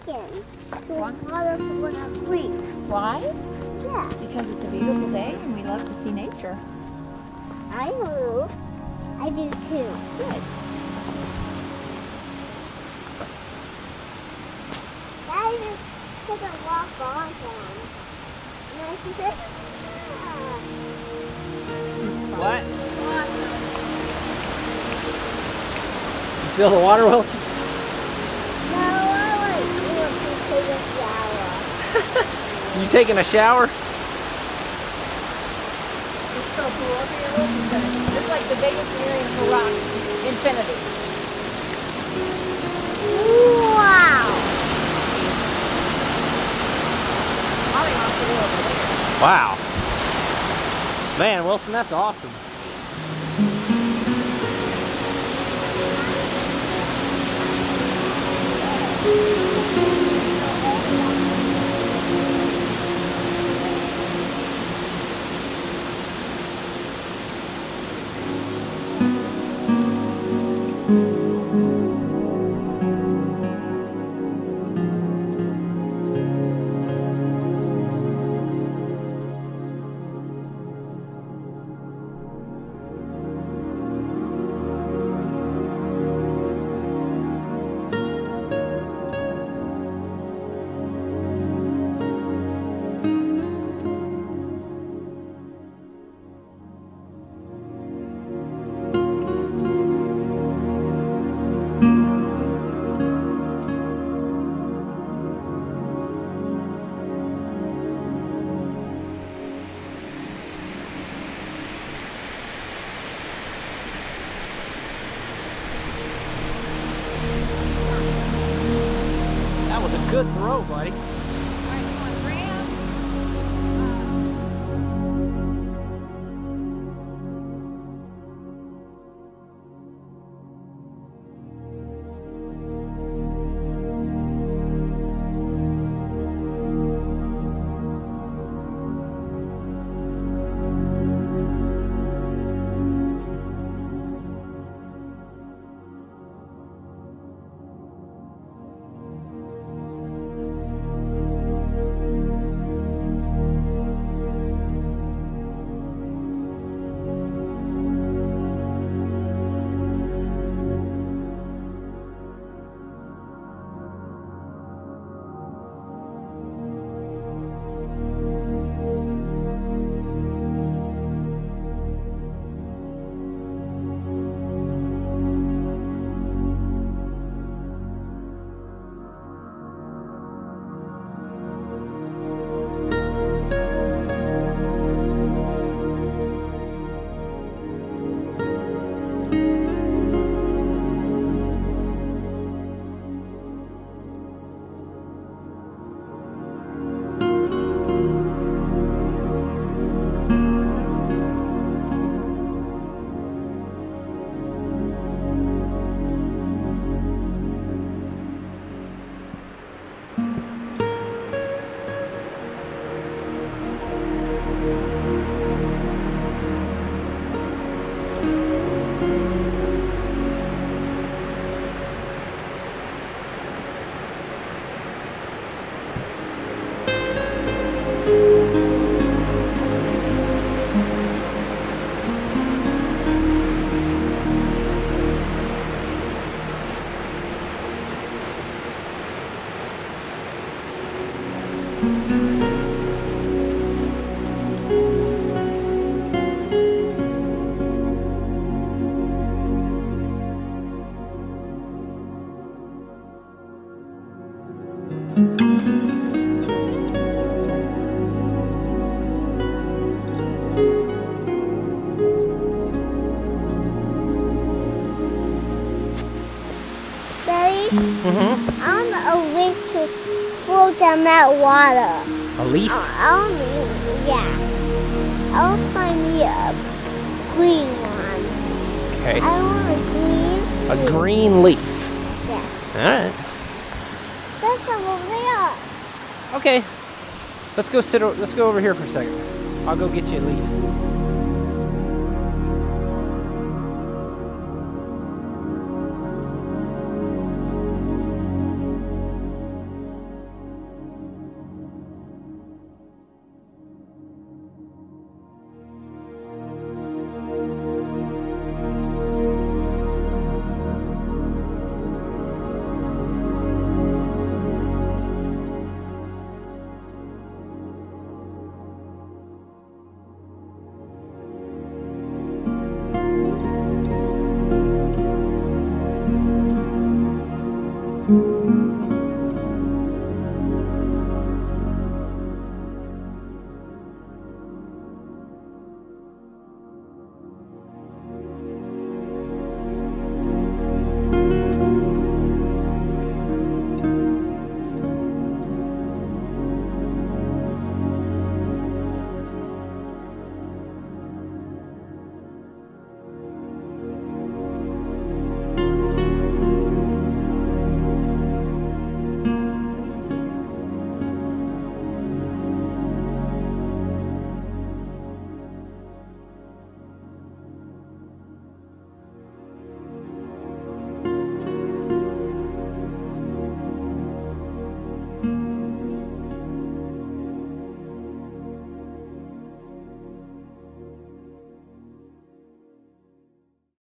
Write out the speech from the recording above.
taken to water for a week. Why? Yeah. Because it's a beautiful day and we love to see nature. I do. I do too. Good. I just took a walk on them. And I said, ah. What? You feel the water, Wilson? No, I want to take a shower. You taking a shower? It's so cool. Look at your Wilson Center. It's like the biggest area for rocks. Infinity. Wow. Molly wants to go over there. Wow. Man, Wilson, that's awesome. Good throw, buddy. All right, you want Graham? I want a leaf to float down that water. A leaf? Yeah. I'll find me a green one. Okay. I want a green leaf. Yeah. Alright. That's over there. Okay. Let's go over here for a second. I'll go get you a leaf.